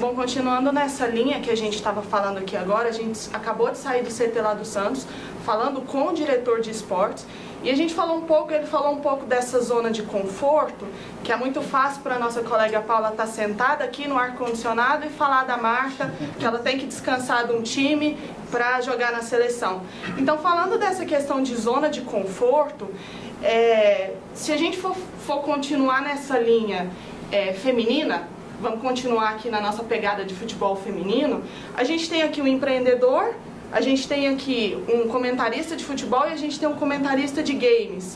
Bom, continuando nessa linha que a gente estava falando aqui agora, a gente acabou de sair do CT lá do Santos, falando com o diretor de esportes, e a gente falou um pouco, ele falou um pouco dessa zona de conforto, que é muito fácil para a nossa colega Paula estar sentada aqui no ar-condicionado e falar da Marta, que ela tem que descansar de um time para jogar na seleção. Então, falando dessa questão de zona de conforto, se a gente for continuar nessa linha feminina, vamos continuar aqui na nossa pegada de futebol feminino, a gente tem aqui um empreendedor, a gente tem aqui um comentarista de futebol e a gente tem um comentarista de games.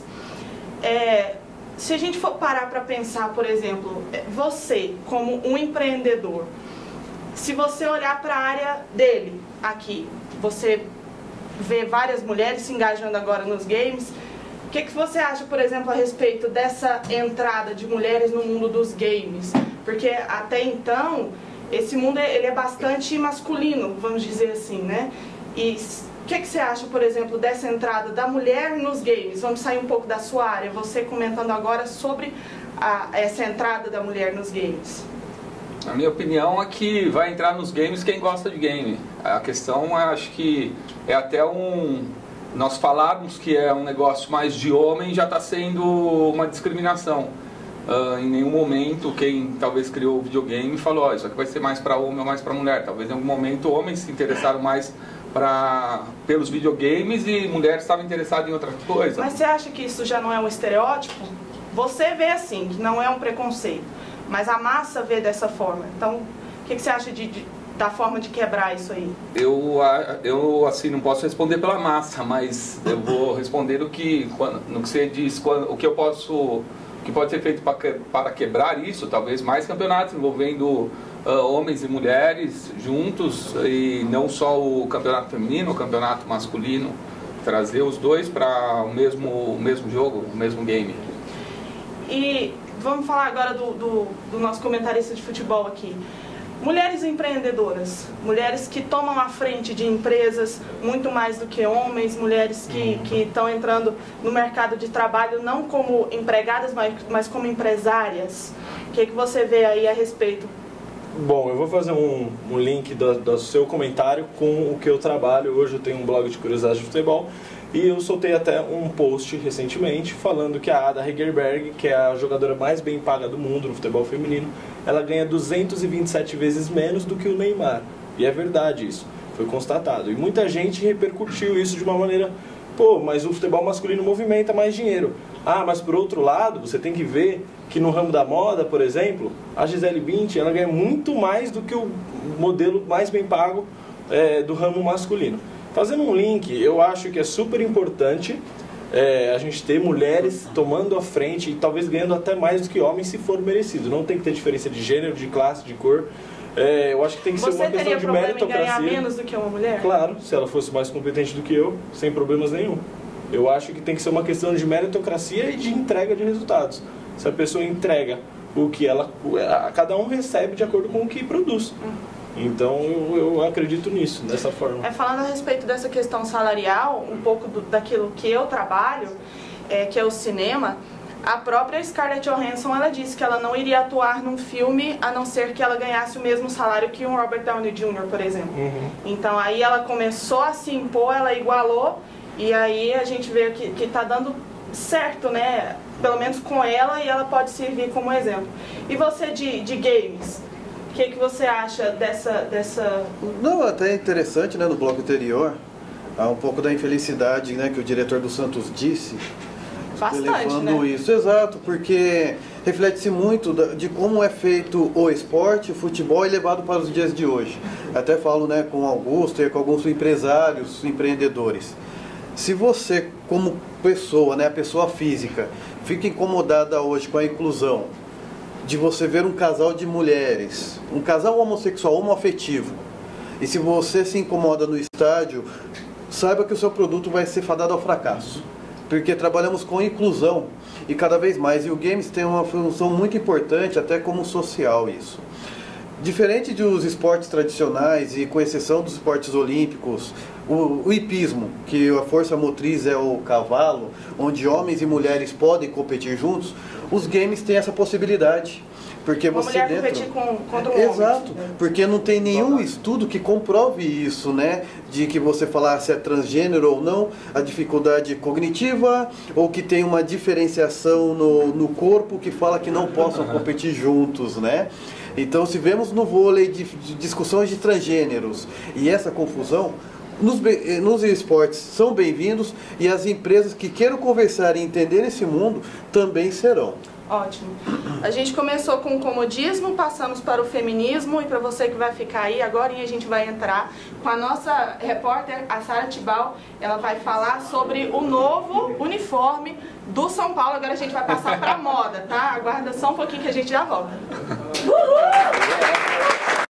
Se a gente for parar para pensar, por exemplo, você como um empreendedor, se você olhar para a área dele aqui, você vê várias mulheres se engajando agora nos games. O que você acha, por exemplo, a respeito dessa entrada de mulheres no mundo dos games? Porque até então, esse mundo ele é bastante masculino, vamos dizer assim, né? E o que você acha, por exemplo, dessa entrada da mulher nos games? Vamos sair um pouco da sua área, você comentando agora sobre essa entrada da mulher nos games. A minha opinião é que vai entrar nos games quem gosta de game. A questão, acho que é até nós falarmos que é um negócio mais de homem já está sendo uma discriminação. Em nenhum momento quem talvez criou o videogame falou, isso aqui vai ser mais para homem ou mais para mulher. Talvez em algum momento homens se interessaram mais pelos videogames e mulheres estavam interessadas em outra coisa. Mas você acha que isso já não é um estereótipo? Você vê assim, que não é um preconceito, mas a massa vê dessa forma. Então, o que você acha da forma de quebrar isso aí? Eu assim, não posso responder pela massa, mas eu vou responder no que você diz, o que pode ser feito para quebrar isso, talvez mais campeonatos envolvendo homens e mulheres juntos, e não só o campeonato feminino, o campeonato masculino, trazer os dois para o mesmo jogo, o mesmo game. E vamos falar agora do nosso comentarista de futebol aqui. Mulheres empreendedoras, mulheres que tomam a frente de empresas muito mais do que homens, mulheres que estão entrando no mercado de trabalho não como empregadas, mas como empresárias. O que você vê aí a respeito? Bom, eu vou fazer um link do seu comentário com o que eu trabalho. Hoje eu tenho um blog de curiosidades de futebol e eu soltei até um post recentemente falando que a Ada Hegerberg, que é a jogadora mais bem paga do mundo no futebol feminino, ela ganha 227 vezes menos do que o Neymar. E é verdade isso, foi constatado. E muita gente repercutiu isso de uma maneira, pô, mas o futebol masculino movimenta mais dinheiro. Ah, mas por outro lado, você tem que ver que no ramo da moda, por exemplo, a Gisele Bündchen, ela ganha muito mais do que o modelo mais bem pago do ramo masculino. Fazendo um link, eu acho que é super importante a gente ter mulheres tomando a frente e talvez ganhando até mais do que homens se for merecido. Não tem que ter diferença de gênero, de classe, de cor. Eu acho que tem que ser uma questão de meritocracia. Você teria problema em ganhar menos do que uma mulher? Claro, se ela fosse mais competente do que eu, sem problemas nenhum. Eu acho que tem que ser uma questão de meritocracia e de entrega de resultados. Se a pessoa entrega o que cada um recebe de acordo com o que produz. Então eu acredito nisso, dessa forma. Falando a respeito dessa questão salarial, um pouco daquilo que eu trabalho, que é o cinema, a própria Scarlett Johansson, ela disse que ela não iria atuar num filme a não ser que ela ganhasse o mesmo salário que um Robert Downey Jr., por exemplo. Então aí ela começou a se impor, ela igualou, e aí a gente vê que está dando certo, né? Pelo menos com ela, e ela pode servir como exemplo. E você de games? O que você acha dessa... Não, até interessante, né, no bloco anterior, há um pouco da infelicidade, né, que o diretor do Santos disse. Bastante, né? Isso, exato, porque reflete-se muito de como é feito o esporte, o futebol e levado para os dias de hoje. Até falo, né, com o Augusto e com alguns empresários, empreendedores. Se você, como pessoa, né, pessoa física, fica incomodada hoje com a inclusão, de você ver um casal de mulheres, um casal homossexual, homoafetivo, e se você se incomoda no estádio, saiba que o seu produto vai ser fadado ao fracasso. Porque trabalhamos com inclusão e cada vez mais, e o games tem uma função muito importante, até como social isso. Diferente dos esportes tradicionais e com exceção dos esportes olímpicos, o hipismo, que a força motriz é o cavalo, onde homens e mulheres podem competir juntos, os games têm essa possibilidade. Porque uma você mulher dentro... competir contra um homem. Exato, porque não tem nenhum estudo que comprove isso, né? De que você falar se é transgênero ou não, a dificuldade cognitiva, ou que tem uma diferenciação no corpo que fala que não possam competir juntos, né? Então, se vemos no vôlei de discussões de transgêneros e essa confusão, nos esportes são bem-vindos e as empresas que queiram conversar e entender esse mundo também serão. Ótimo. A gente começou com o comodismo, passamos para o feminismo e para você que vai ficar aí, agora a gente vai entrar com a nossa repórter, a Sara Tibal. Ela vai falar sobre o novo uniforme do São Paulo. Agora a gente vai passar para a moda, tá? Aguarda só um pouquinho que a gente já volta. Uhul!